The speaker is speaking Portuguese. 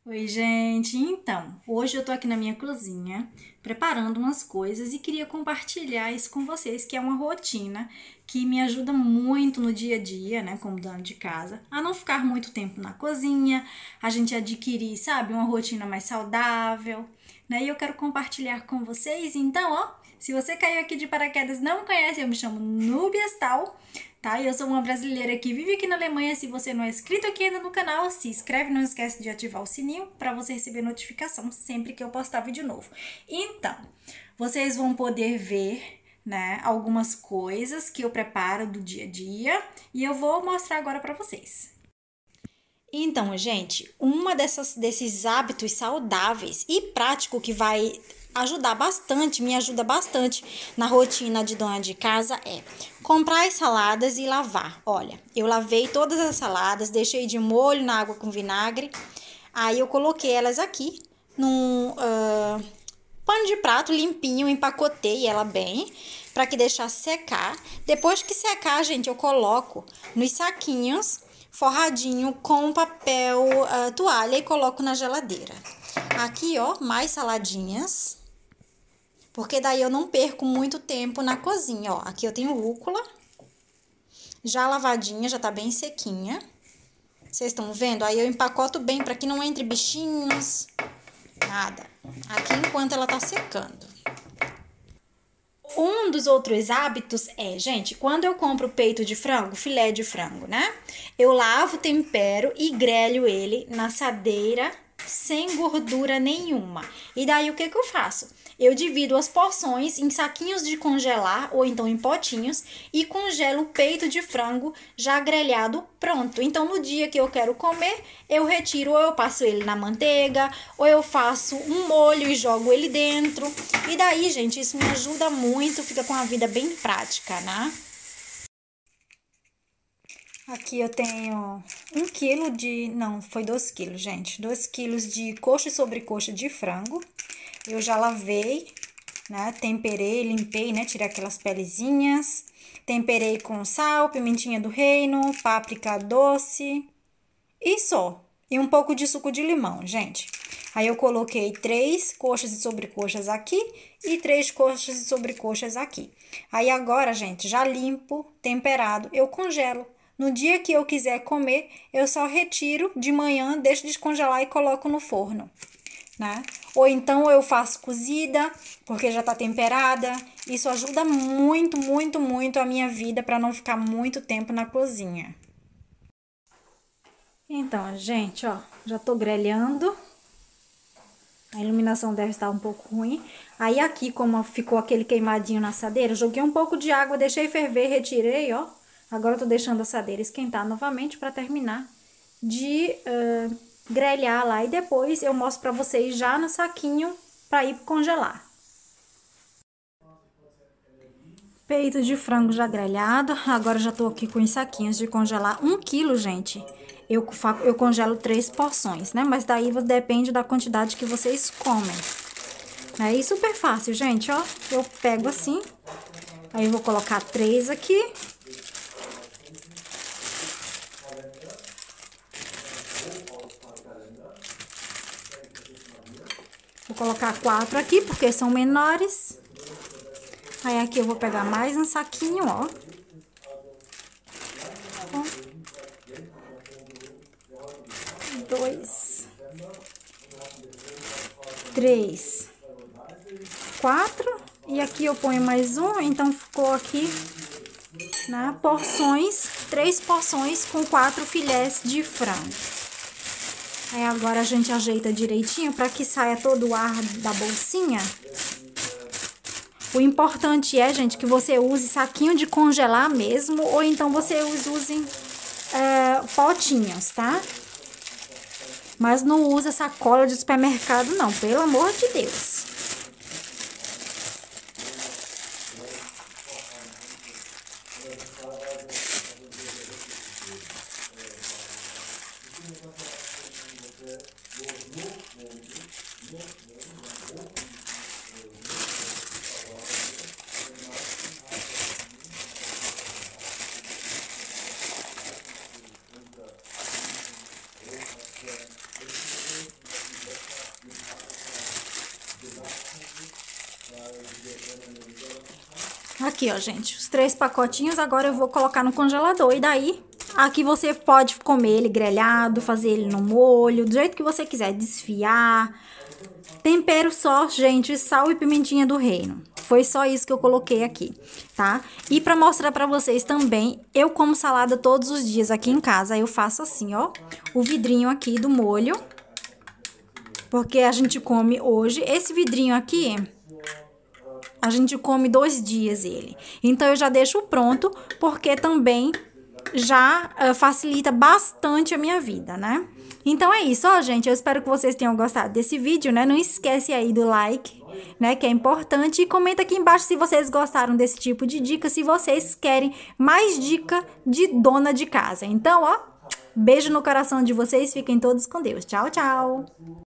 Oi, gente! Então, hoje eu tô aqui na minha cozinha preparando umas coisas e queria compartilhar isso com vocês, que é uma rotina que me ajuda muito no dia a dia, né, como dona de casa, a não ficar muito tempo na cozinha, a gente adquirir, sabe, uma rotina mais saudável, né? E eu quero compartilhar com vocês. Então, ó, se você caiu aqui de paraquedas e não me conhece, eu me chamo Núbia Stahl, tá? Eu sou uma brasileira que vive aqui na Alemanha. Se você não é inscrito aqui ainda no canal, se inscreve, não esquece de ativar o sininho para você receber notificação sempre que eu postar vídeo novo. Então, vocês vão poder ver, né, algumas coisas que eu preparo do dia a dia e eu vou mostrar agora para vocês. Então, gente, desses hábitos saudáveis e prático que vai ajudar bastante, me ajuda bastante na rotina de dona de casa é comprar as saladas e lavar. Olha, eu lavei todas as saladas, deixei de molho na água com vinagre, aí eu coloquei elas aqui num pano de prato limpinho, empacotei ela bem para que deixasse secar. Depois que secar, gente, eu coloco nos saquinhos forradinho com papel toalha e coloco na geladeira. Aqui, ó, mais saladinhas, porque daí eu não perco muito tempo na cozinha, ó. Aqui eu tenho rúcula, já lavadinha, já tá bem sequinha. Vocês estão vendo? Aí eu empacoto bem para que não entre bichinhos, nada. Aqui enquanto ela tá secando. Um dos outros hábitos é, gente, quando eu compro peito de frango, filé de frango, né? Eu lavo, tempero e grelho ele na assadeira sem gordura nenhuma. E daí o que eu faço? Eu divido as porções em saquinhos de congelar ou então em potinhos e congelo o peito de frango já grelhado pronto. Então no dia que eu quero comer, eu retiro, ou eu passo ele na manteiga, ou eu faço um molho e jogo ele dentro. E daí, gente, isso me ajuda muito, fica com a vida bem prática, né? Aqui eu tenho 1 quilo de... Não, foi 2 quilos, gente. 2 quilos de coxa e sobrecoxa de frango. Eu já lavei, né? Temperei, limpei, né? Tirei aquelas pelezinhas. Temperei com sal, pimentinha do reino, páprica doce e só. E um pouco de suco de limão, gente. Aí eu coloquei 3 coxas e sobrecoxas aqui e 3 coxas e sobrecoxas aqui. Aí agora, gente, já limpo, temperado, eu congelo. No dia que eu quiser comer, eu só retiro de manhã, deixo descongelar e coloco no forno, né? Ou então eu faço cozida, porque já tá temperada. Isso ajuda muito, muito, muito a minha vida para não ficar muito tempo na cozinha. Então, gente, ó, já tô grelhando. A iluminação deve estar um pouco ruim. Aí aqui, como ficou aquele queimadinho na assadeira, joguei um pouco de água, deixei ferver, retirei, ó. Agora eu tô deixando a assadeira esquentar novamente para terminar de grelhar lá. E depois eu mostro para vocês já no saquinho para ir congelar. Peito de frango já grelhado. Agora já tô aqui com os saquinhos de congelar 1 quilo, gente. Eu congelo 3 porções, né? Mas daí depende da quantidade que vocês comem. É super fácil, gente, ó. Eu pego assim. Aí eu vou colocar 3 aqui. Vou colocar 4 aqui, porque são menores. Aí aqui eu vou pegar mais um saquinho, ó. 2, 3, 4. E aqui eu ponho mais um, então ficou aqui, né, porções, 3 porções com 4 filés de frango. Aí agora a gente ajeita direitinho para que saia todo o ar da bolsinha. O importante é, gente, que você use saquinho de congelar mesmo, ou então você use potinhos, tá? Mas não usa sacola de supermercado, não, pelo amor de Deus. Aqui, ó, gente, os 3 pacotinhos. Agora eu vou colocar no congelador. E daí, aqui você pode comer ele grelhado, fazer ele no molho, do jeito que você quiser, desfiar. Tempero só, gente, sal e pimentinha do reino. Foi só isso que eu coloquei aqui, tá? E pra mostrar pra vocês também, eu como salada todos os dias aqui em casa. Eu faço assim, ó, o vidrinho aqui do molho. Porque a gente come hoje. Esse vidrinho aqui, a gente come 2 dias ele. Então, eu já deixo pronto, porque também já facilita bastante a minha vida, né? Então, é isso, ó, gente. Eu espero que vocês tenham gostado desse vídeo, né? Não esquece aí do like, né? Que é importante. E comenta aqui embaixo se vocês gostaram desse tipo de dica, se vocês querem mais dica de dona de casa. Então, ó, beijo no coração de vocês. Fiquem todos com Deus. Tchau, tchau!